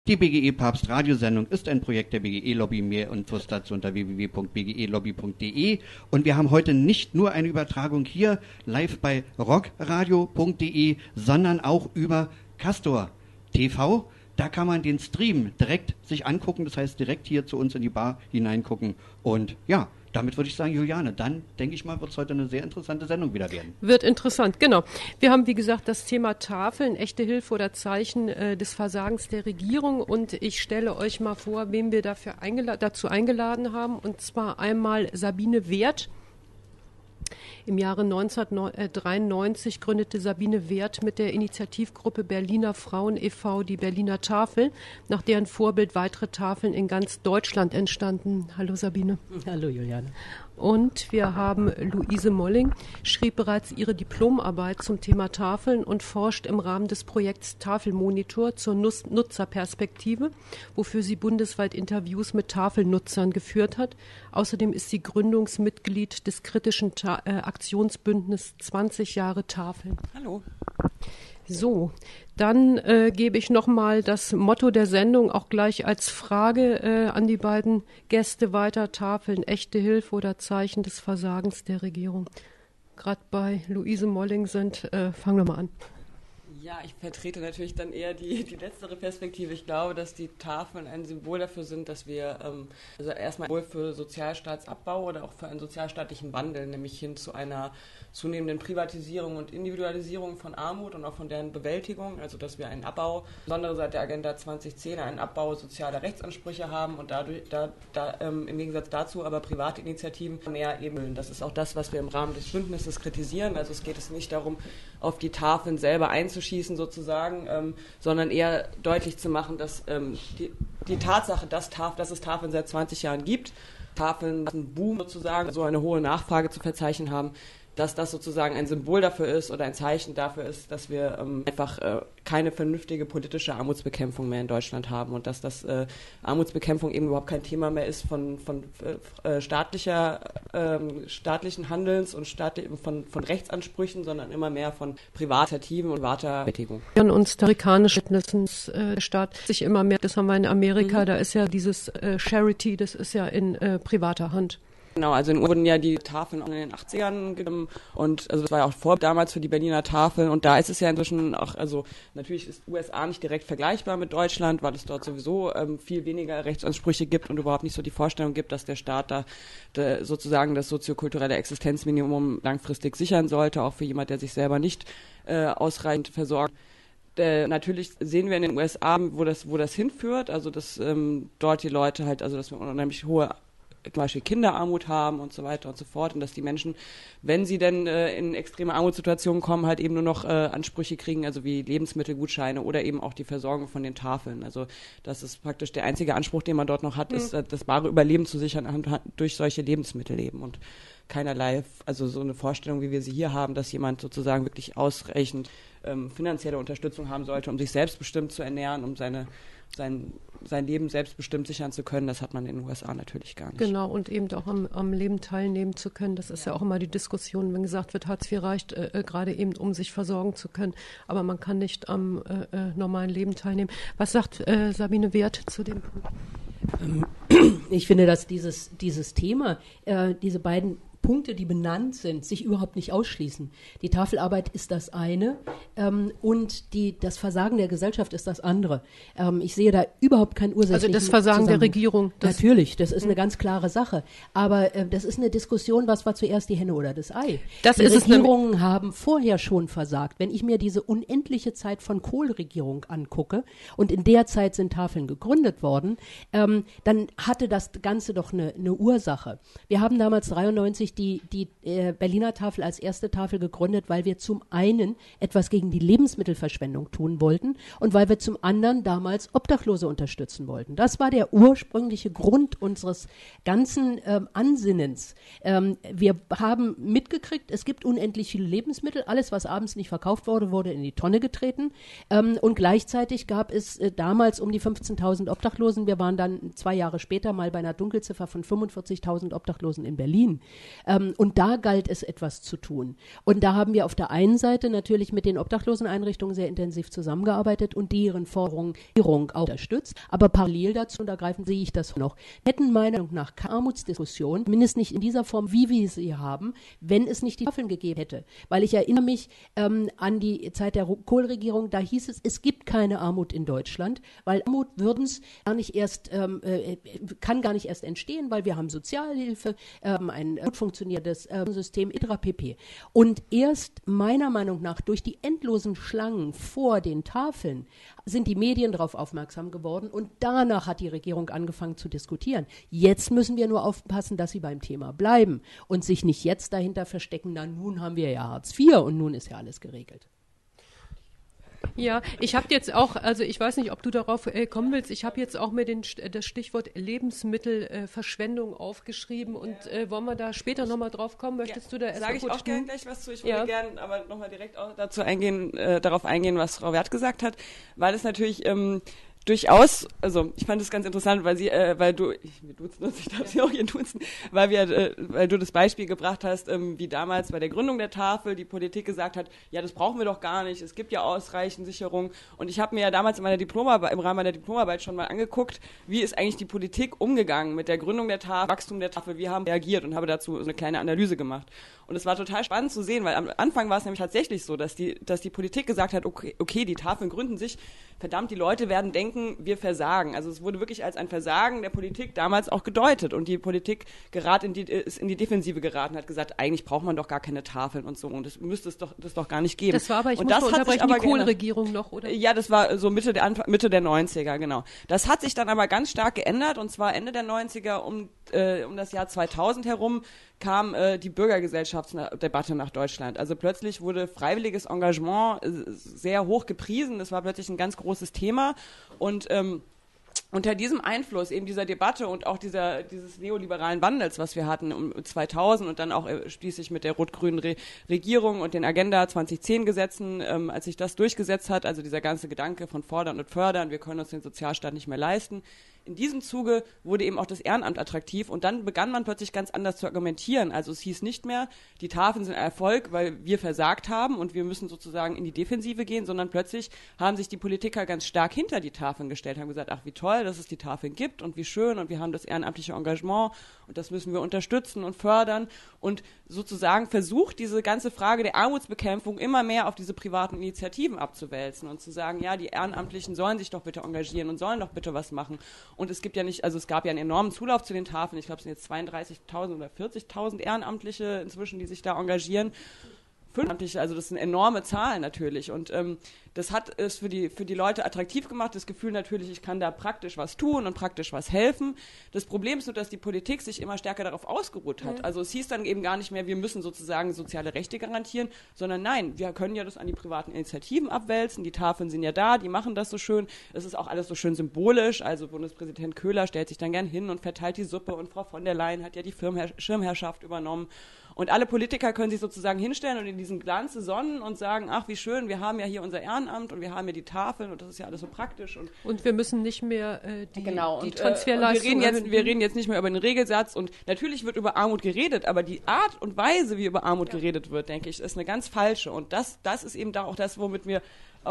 Die BGE Papst Radiosendung ist ein Projekt der BGE Lobby. Mehr Infos dazu unter www.bgelobby.de. Und wir haben heute nicht nur eine Übertragung hier live bei rockradio.de, sondern auch über Castor TV. Da kann man den Stream direkt sich angucken, das heißt direkt hier zu uns in die Bar hineingucken. Und ja, damit würde ich sagen, Juliane, dann denke ich mal, wird es heute eine sehr interessante Sendung wieder werden. Wird interessant, genau. Wir haben, wie gesagt, das Thema Tafeln, echte Hilfe oder Zeichen des Versagens der Regierung. Und ich stelle euch mal vor, wen wir dazu eingeladen haben. Und zwar einmal Sabine Wert. Im Jahre 1993 gründete Sabine Wert mit der Initiativgruppe Berliner Frauen e.V. die Berliner Tafel, nach deren Vorbild weitere Tafeln in ganz Deutschland entstanden. Hallo Sabine. Hallo Juliane. Und wir haben Luise Molling, schrieb bereits ihre Diplomarbeit zum Thema Tafeln und forscht im Rahmen des Projekts Tafelmonitor zur Nutzerperspektive, wofür sie bundesweit Interviews mit Tafelnutzern geführt hat. Außerdem ist sie Gründungsmitglied des kritischen Aktionsbündnis 20 Jahre Tafeln. Hallo. So, dann gebe ich nochmal das Motto der Sendung auch gleich als Frage an die beiden Gäste weiter. Tafeln, echte Hilfe oder Zeichen des Versagens der Regierung? Gerade bei Luise Molling sind, fangen wir mal an. Ja, ich vertrete natürlich dann eher die letztere Perspektive. Ich glaube, dass die Tafeln ein Symbol dafür sind, dass wir also erstmal wohl für Sozialstaatsabbau oder auch für einen sozialstaatlichen Wandel, nämlich hin zu einer zunehmenden Privatisierung und Individualisierung von Armut und auch von deren Bewältigung, also dass wir einen Abbau, insbesondere seit der Agenda 2010, einen Abbau sozialer Rechtsansprüche haben und dadurch, im Gegensatz dazu aber private Initiativen mehr eben. Das ist auch das, was wir im Rahmen des Bündnisses kritisieren. Also es geht nicht darum, auf die Tafeln selber einzuschießen sozusagen, sondern eher deutlich zu machen, dass die Tatsache, dass es Tafeln seit 20 Jahren gibt, Tafeln einen Boom sozusagen, so eine hohe Nachfrage zu verzeichnen haben, dass das sozusagen ein Symbol dafür ist oder ein Zeichen dafür ist, dass wir einfach keine vernünftige politische Armutsbekämpfung mehr in Deutschland haben und dass das Armutsbekämpfung eben überhaupt kein Thema mehr ist von staatlichen Handelns und von Rechtsansprüchen, sondern immer mehr von Privatativen und privater Betätigung. Und amerikanische der Staat sich immer mehr, das haben wir in Amerika, da ist ja dieses Charity, das ist ja in privater Hand. Genau, also in wurden ja die Tafeln in den 80ern gegeben und also das war ja auch damals für die Berliner Tafeln und da ist es ja inzwischen auch, also natürlich ist USA nicht direkt vergleichbar mit Deutschland, weil es dort sowieso viel weniger Rechtsansprüche gibt und überhaupt nicht so die Vorstellung gibt, dass der Staat da sozusagen das soziokulturelle Existenzminimum langfristig sichern sollte, auch für jemand, der sich selber nicht ausreichend versorgt. Natürlich sehen wir in den USA, wo das hinführt, also dass dort die Leute halt, also dass wir unheimlich hohe zum Beispiel Kinderarmut haben und so weiter und so fort und dass die Menschen, wenn sie denn in extreme Armutssituationen kommen, halt eben nur noch Ansprüche kriegen, also wie Lebensmittelgutscheine oder eben auch die Versorgung von den Tafeln. Also das ist praktisch der einzige Anspruch, den man dort noch hat, ist das wahre Überleben zu sichern durch solche Lebensmittel leben und keinerlei, also so eine Vorstellung, wie wir sie hier haben, dass jemand sozusagen wirklich ausreichend finanzielle Unterstützung haben sollte, um sich selbstbestimmt zu ernähren, um sein Leben selbstbestimmt sichern zu können, das hat man in den USA natürlich gar nicht. Genau, und eben auch am Leben teilnehmen zu können. Das ist ja auch immer die Diskussion, wenn gesagt wird, Hartz IV reicht gerade eben, um sich versorgen zu können. Aber man kann nicht am normalen Leben teilnehmen. Was sagt Sabine Wert zu dem Punkt? Ich finde, dass dieses Thema, diese beiden Punkte, die benannt sind, sich überhaupt nicht ausschließen. Die Tafelarbeit ist das eine und das Versagen der Gesellschaft ist das andere. Ich sehe da überhaupt kein ursächlichen Also das Versagen der Regierung. Natürlich, das ist eine ganz klare Sache. Aber das ist eine Diskussion, was war zuerst die Henne oder das Ei? Die Regierungen haben vorher schon versagt. Wenn ich mir diese unendliche Zeit von Kohl-Regierung angucke und in der Zeit sind Tafeln gegründet worden, dann hatte das Ganze doch eine Ursache. Wir haben damals 1993 die Berliner Tafel als erste Tafel gegründet, weil wir zum einen etwas gegen die Lebensmittelverschwendung tun wollten und weil wir zum anderen damals Obdachlose unterstützen wollten. Das war der ursprüngliche Grund unseres ganzen Ansinnens. Wir haben mitgekriegt, es gibt unendlich viele Lebensmittel. Alles, was abends nicht verkauft wurde, wurde in die Tonne getreten. Und gleichzeitig gab es damals um die 15.000 Obdachlosen. Wir waren dann 2 Jahre später mal bei einer Dunkelziffer von 45.000 Obdachlosen in Berlin. Und da galt es, etwas zu tun. Und da haben wir auf der einen Seite natürlich mit den Obdachloseneinrichtungen sehr intensiv zusammengearbeitet und deren Forderungen auch unterstützt. Aber parallel dazu, und ergreifend sehe ich das noch, hätten meiner Meinung nach keine Armutsdiskussion, zumindest nicht in dieser Form, wie wir sie haben, wenn es nicht die Tafeln gegeben hätte. Weil ich erinnere mich an die Zeit der Kohl-Regierung, da hieß es gibt keine Armut in Deutschland, weil Armut kann gar nicht erst entstehen, weil wir haben Sozialhilfe, ein gut funktionierendes System etc. pp. Und erst meiner Meinung nach durch die endlosen Schlangen vor den Tafeln sind die Medien darauf aufmerksam geworden und danach hat die Regierung angefangen zu diskutieren. Jetzt müssen wir nur aufpassen, dass sie beim Thema bleiben und sich nicht jetzt dahinter verstecken, na nun haben wir ja Hartz IV und nun ist ja alles geregelt. Ja, ich habe jetzt auch, also ich weiß nicht, ob du darauf kommen willst, ich habe jetzt auch mir das Stichwort Lebensmittelverschwendung aufgeschrieben und wollen wir da später nochmal drauf kommen? Möchtest du da erst Sage ich auch gerne gleich was zu. Ich würde gerne aber nochmal direkt auch dazu darauf eingehen, was Frau Werth gesagt hat, weil es natürlich durchaus, also ich fand es ganz interessant, weil wir duzen uns, ich darf sie auch hier duzen, weil du das Beispiel gebracht hast, wie damals bei der Gründung der Tafel die Politik gesagt hat, ja, das brauchen wir doch gar nicht, es gibt ja ausreichend Sicherung. Und ich habe mir ja damals im Rahmen meiner Diplomarbeit schon mal angeguckt, wie ist eigentlich die Politik umgegangen mit der Gründung der Tafel, Wachstum der Tafel, wie haben reagiert und habe dazu eine kleine Analyse gemacht. Und es war total spannend zu sehen, weil am Anfang war es nämlich tatsächlich so, dass die Politik gesagt hat, okay, die Tafeln gründen sich, verdammt, die Leute werden denken, wir versagen. Also es wurde wirklich als ein Versagen der Politik damals auch gedeutet und die Politik ist in die Defensive geraten, hat gesagt, eigentlich braucht man doch gar keine Tafeln und so und das müsste es doch gar nicht geben. Das war aber, ich muss unterbrechen, die Kohl-Regierung noch, oder? Ja, das war so Mitte der 90er, genau. Das hat sich dann aber ganz stark geändert und zwar Ende der 90er um das Jahr 2000 herum kam die Bürgergesellschaftsdebatte nach Deutschland. Also plötzlich wurde freiwilliges Engagement sehr hoch gepriesen. Das war plötzlich ein ganz großes Thema. Und unter diesem Einfluss eben dieser Debatte und auch dieses neoliberalen Wandels, was wir hatten um 2000 und dann auch schließlich mit der rot-grünen Regierung und den Agenda 2010 Gesetzen, als sich das durchgesetzt hat, also dieser ganze Gedanke von fordern und fördern, wir können uns den Sozialstaat nicht mehr leisten. In diesem Zuge wurde eben auch das Ehrenamt attraktiv und dann begann man plötzlich ganz anders zu argumentieren. Also es hieß nicht mehr, die Tafeln sind ein Erfolg, weil wir versagt haben und wir müssen sozusagen in die Defensive gehen, sondern plötzlich haben sich die Politiker ganz stark hinter die Tafeln gestellt, haben gesagt, ach wie toll, dass es die Tafeln gibt und wie schön und wir haben das ehrenamtliche Engagement und das müssen wir unterstützen und fördern und sozusagen versucht, diese ganze Frage der Armutsbekämpfung immer mehr auf diese privaten Initiativen abzuwälzen und zu sagen, ja, die Ehrenamtlichen sollen sich doch bitte engagieren und sollen doch bitte was machen. Und es gab ja einen enormen Zulauf zu den Tafeln. Ich glaube, es sind jetzt 32.000 oder 40.000 Ehrenamtliche inzwischen, die sich da engagieren. Also das sind enorme Zahlen natürlich und das hat es für die Leute attraktiv gemacht, das Gefühl natürlich, ich kann da praktisch was tun und praktisch was helfen. Das Problem ist nur, dass die Politik sich immer stärker darauf ausgeruht hat. Also es hieß dann eben gar nicht mehr, wir müssen sozusagen soziale Rechte garantieren, sondern nein, wir können ja das an die privaten Initiativen abwälzen, die Tafeln sind ja da, die machen das so schön, es ist auch alles so schön symbolisch, also Bundespräsident Köhler stellt sich dann gern hin und verteilt die Suppe und Frau von der Leyen hat ja die Schirmherrschaft übernommen. Und alle Politiker können sich sozusagen hinstellen und in diesen Glanz sonnen und sagen, ach wie schön, wir haben ja hier unser Ehrenamt und wir haben ja die Tafeln und das ist ja alles so praktisch. Und wir müssen nicht mehr die Transferleistung wir reden jetzt nicht mehr über den Regelsatz und natürlich wird über Armut geredet, aber die Art und Weise, wie über Armut geredet wird, denke ich, ist eine ganz falsche. Und das ist eben da auch das, womit wir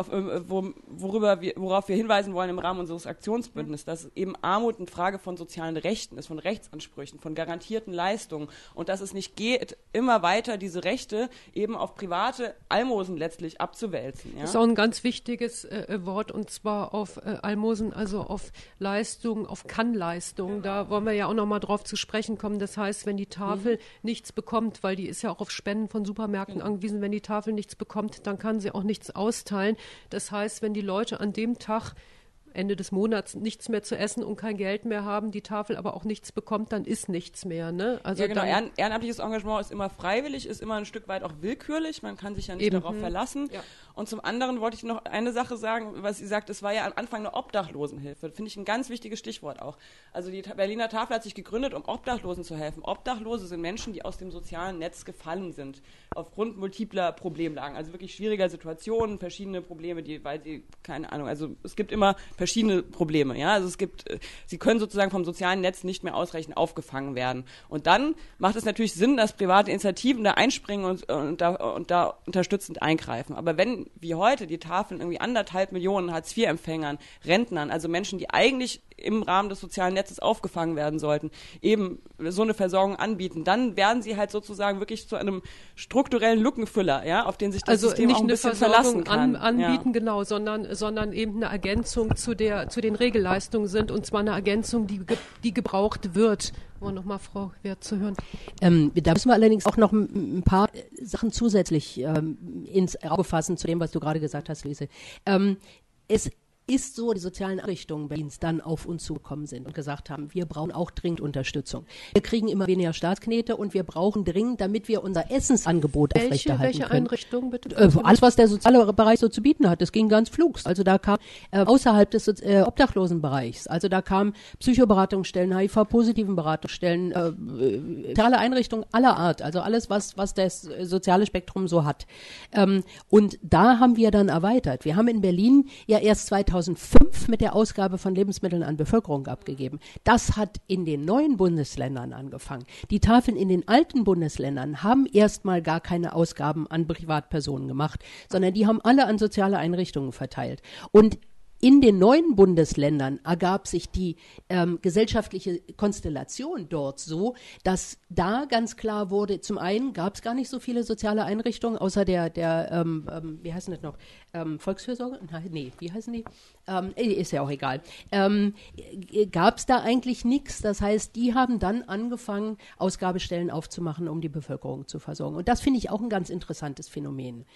worauf wir hinweisen wollen im Rahmen unseres Aktionsbündnisses, dass eben Armut eine Frage von sozialen Rechten ist, von Rechtsansprüchen, von garantierten Leistungen und dass es nicht geht, immer weiter diese Rechte eben auf private Almosen letztlich abzuwälzen. Ja? Das ist auch ein ganz wichtiges Wort und zwar auf Almosen, also auf Leistung, auf Kannleistung. Da wollen wir ja auch nochmal drauf zu sprechen kommen. Das heißt, wenn die Tafel nichts bekommt, weil die ist ja auch auf Spenden von Supermärkten angewiesen, wenn die Tafel nichts bekommt, dann kann sie auch nichts austeilen. Das heißt, wenn die Leute an dem Tag Ende des Monats nichts mehr zu essen und kein Geld mehr haben, die Tafel aber auch nichts bekommt, dann ist nichts mehr. Ne? Also ja, genau. Ehrenamtliches Engagement ist immer freiwillig, ist immer ein Stück weit auch willkürlich. Man kann sich ja nicht darauf verlassen. Ja. Und zum anderen wollte ich noch eine Sache sagen, was sie sagt, es war ja am Anfang eine Obdachlosenhilfe. Finde ich ein ganz wichtiges Stichwort auch. Also die Berliner Tafel hat sich gegründet, um Obdachlosen zu helfen. Obdachlose sind Menschen, die aus dem sozialen Netz gefallen sind, aufgrund multipler Problemlagen. Also wirklich schwieriger Situationen, verschiedene Probleme, weil sie, keine Ahnung, also es gibt immer verschiedene verschiedene Probleme. Ja, also sie können sozusagen vom sozialen Netz nicht mehr ausreichend aufgefangen werden. Und dann macht es natürlich Sinn, dass private Initiativen da einspringen und da unterstützend eingreifen. Aber wenn, wie heute, die Tafeln irgendwie 1,5 Millionen Hartz-IV-Empfängern, Rentnern, also Menschen, die eigentlich im Rahmen des sozialen Netzes aufgefangen werden sollten, eben so eine Versorgung anbieten, dann werden sie halt sozusagen wirklich zu einem strukturellen Lückenfüller, ja, auf den sich das System auch ein bisschen verlassen kann. Anbieten, genau, sondern eben eine Ergänzung zu den Regelleistungen sind, und zwar eine Ergänzung, die gebraucht wird. Nochmal Frau Werth zu hören. Da müssen wir allerdings auch noch ein paar Sachen zusätzlich ins Auge fassen zu dem, was du gerade gesagt hast, Luise. Es ist so, die sozialen Einrichtungen Berlins dann auf uns zugekommen sind und gesagt haben, wir brauchen auch dringend Unterstützung. Wir kriegen immer weniger Staatsknete und wir brauchen dringend, damit wir unser Essensangebot aufrechterhalten können. Welche Einrichtungen bitte? Alles, was der soziale Bereich so zu bieten hat, das ging ganz flugs. Also da kam außerhalb des Obdachlosenbereichs, also da kamen Psychoberatungsstellen, HIV-positiven Beratungsstellen, soziale Einrichtungen aller Art, also alles, was das soziale Spektrum so hat. Und da haben wir dann erweitert. Wir haben in Berlin ja erst 2005 mit der Ausgabe von Lebensmitteln an Bevölkerung abgegeben. Das hat in den neuen Bundesländern angefangen. Die Tafeln in den alten Bundesländern haben erstmal gar keine Ausgaben an Privatpersonen gemacht, sondern die haben alle an soziale Einrichtungen verteilt. Und in den neuen Bundesländern ergab sich die gesellschaftliche Konstellation dort so, dass da ganz klar wurde, zum einen gab es gar nicht so viele soziale Einrichtungen, außer der wie heißen das noch, Volksfürsorge? Nee, wie heißen die? Ist ja auch egal. Gab es da eigentlich nichts, das heißt, die haben dann angefangen, Ausgabestellen aufzumachen, um die Bevölkerung zu versorgen. Und das finde ich auch ein ganz interessantes Phänomen.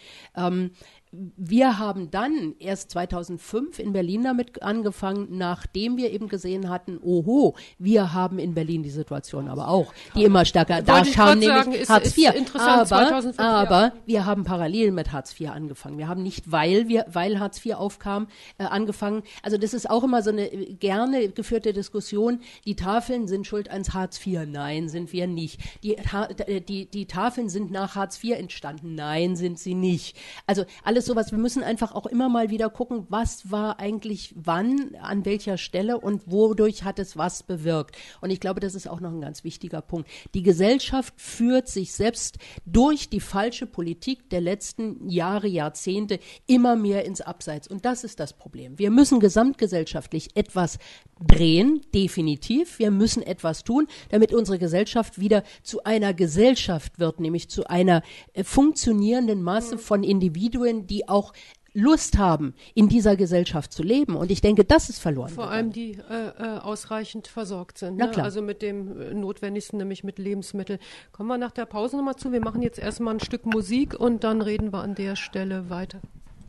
Wir haben dann erst 2005 in Berlin damit angefangen, nachdem wir eben gesehen hatten, oho, wir haben in Berlin die Situation aber auch, die immer stärker, da kam nämlich Hartz IV. Aber wir haben parallel mit Hartz IV angefangen. Wir haben nicht, weil Hartz IV aufkam, angefangen. Also das ist auch immer so eine gerne geführte Diskussion. Die Tafeln sind schuld ans Hartz IV. Nein, sind wir nicht. Die Tafeln sind nach Hartz IV entstanden. Nein, sind sie nicht. Also alles sowas. Wir müssen einfach auch immer mal wieder gucken, was war eigentlich wann, an welcher Stelle und wodurch hat es was bewirkt. Und ich glaube, das ist auch noch ein ganz wichtiger Punkt. Die Gesellschaft führt sich selbst durch die falsche Politik der letzten Jahre, Jahrzehnte immer mehr ins Abseits. Und das ist das Problem. Wir müssen gesamtgesellschaftlich etwas drehen, definitiv. Wir müssen etwas tun, damit unsere Gesellschaft wieder zu einer Gesellschaft wird, nämlich zu einer funktionierenden Masse von Individuen, die auch Lust haben, in dieser Gesellschaft zu leben. Und ich denke, das ist verloren. Vor allem die ausreichend versorgt sind. Na klar. Also mit dem Notwendigsten, nämlich mit Lebensmitteln. Kommen wir nach der Pause nochmal zu. Wir machen jetzt erstmal ein Stück Musik und dann reden wir an der Stelle weiter.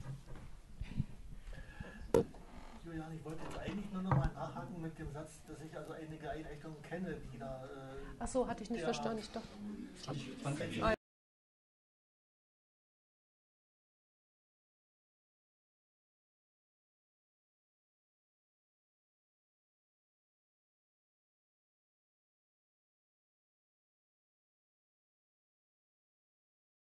Julian, ich wollte jetzt eigentlich nur noch mal nachhaken mit dem Satz, dass ich also einige Einrichtungen kenne, die da... Ach so, hatte ich nicht verstanden. Ich dachte...